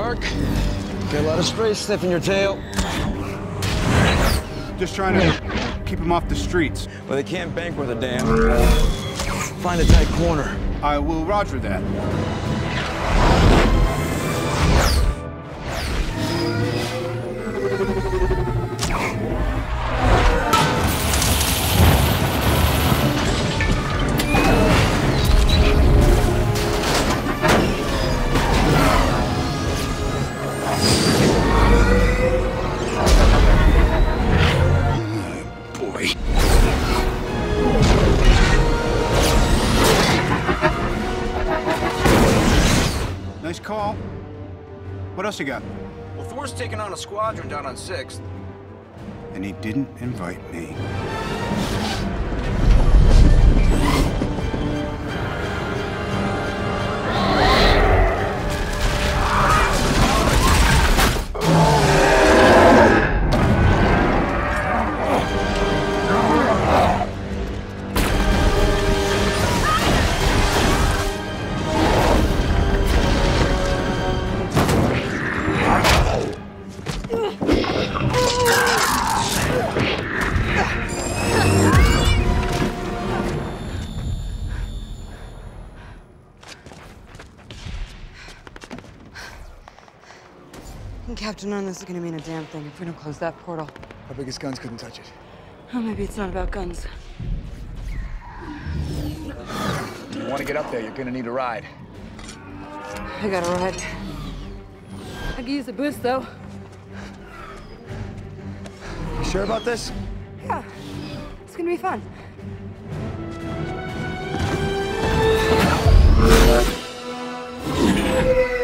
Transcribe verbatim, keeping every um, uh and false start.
dark. Got a lot of stray sniffing your tail. Just trying to keep them off the streets. Well, they can't bank worth a damn. Find a tight corner. I will roger that. Nice call. What else you got? Well, Thor's taking on a squadron down on sixth. And he didn't invite me. Captain, none of this is gonna mean a damn thing if we don't close that portal. Our biggest guns couldn't touch it. Oh, maybe it's not about guns. If you want to get up there, you're gonna need a ride. I got a ride. I could use a boost, though. You sure about this? Yeah, it's gonna be fun. Yeah.